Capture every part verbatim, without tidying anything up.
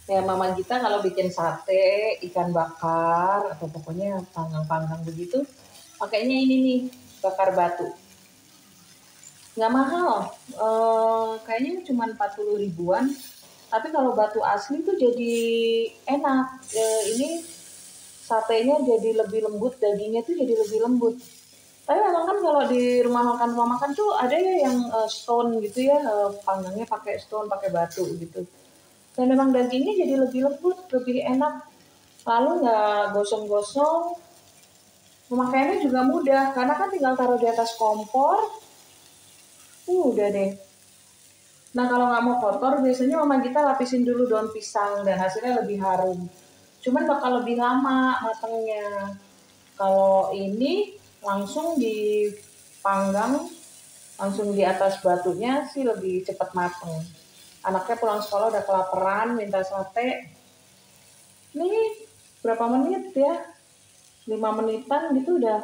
Ya mama kita kalau bikin sate, ikan bakar, atau pokoknya panggang-panggang begitu, pakainya ini nih, bakar batu. Nggak mahal, eh, kayaknya cuma empat puluh ribuan. Tapi kalau batu asli tuh jadi enak. Eh, ini satenya jadi lebih lembut, dagingnya tuh jadi lebih lembut. Tapi memang kan kalau di rumah makan rumah makan tuh ada ya yang uh, stone gitu ya, uh, panggangnya pakai stone, pakai batu gitu. Dan memang dagingnya jadi lebih lembut, lebih enak. Lalu nggak gosong-gosong. Pemakaiannya juga mudah karena kan tinggal taruh di atas kompor. Uh, udah deh. Nah kalau nggak mau kotor biasanya mama kita lapisin dulu daun pisang dan hasilnya lebih harum. Cuman bakal lebih lama matangnya. Kalau ini langsung dipanggang, langsung di atas batunya sih lebih cepat mateng. Anaknya pulang sekolah udah kelaparan, minta sate. Nih berapa menit ya? lima menitan gitu udah.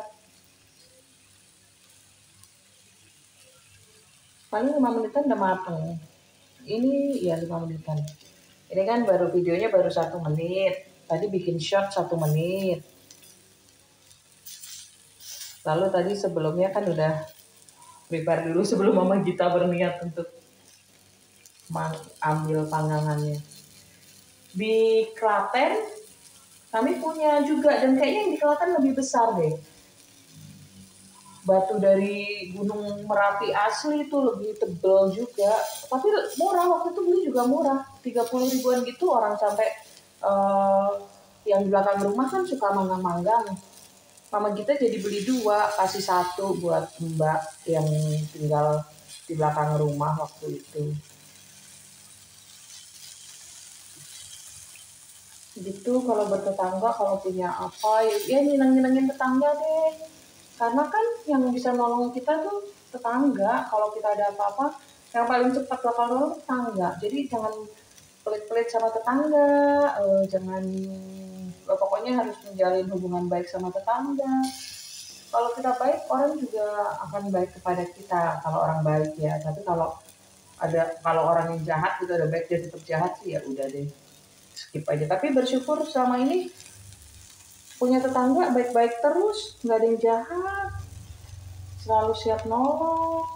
Paling lima menitan udah mateng. Ini ya lima menitan. Ini kan baru videonya baru satu menit. Tadi bikin short satu menit. Lalu tadi sebelumnya kan udah prepare dulu sebelum mama kita berniat untuk ambil panggangannya. Di Klaten kami punya juga, dan kayaknya yang di Klaten lebih besar deh. Batu dari Gunung Merapi asli itu lebih tebal juga. Tapi murah, waktu itu beli juga murah. tiga puluh ribuan gitu orang sampai uh, yang di belakang rumah kan suka manggang-manggang. Mama kita jadi beli dua, kasih satu buat mbak yang tinggal di belakang rumah waktu itu. Gitu kalau bertetangga, kalau punya apa ya nyeneng-nyenengin tetangga deh, karena kan yang bisa nolong kita tuh tetangga. Kalau kita ada apa-apa yang paling cepat bakal nolong tetangga. Jadi jangan pelit-pelit sama tetangga, eh, jangan eh, pokoknya harus menjalin hubungan baik sama tetangga. Kalau kita baik, orang juga akan baik kepada kita kalau orang baik ya. Tapi kalau ada kalau orang yang jahat itu ada baik dia tetap jahat sih, ya udah deh, skip aja. Tapi bersyukur selama ini punya tetangga baik-baik terus, nggak ada yang jahat, selalu siap nolong.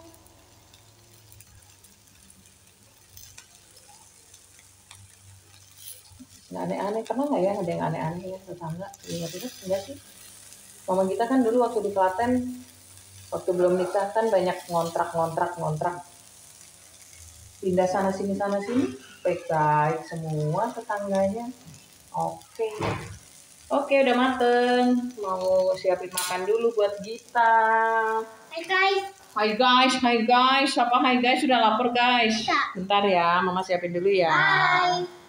Nggak aneh-aneh, pernah nggak ya ada yang aneh-aneh ya tetangga? Ingat-ingat enggak sih? Mama kita kan dulu waktu di Klaten, waktu belum nikah kan banyak ngontrak-ngontrak-ngontrak. Pindah sana sini sana sini, baik-baik semua tetangganya. Oke. Oke, udah mateng. Mau siapin makan dulu buat Gita. Hai guys. Hai guys, hai guys. Apa hai guys? Sudah lapar guys? Bisa. Bentar ya, mama siapin dulu ya. Bye.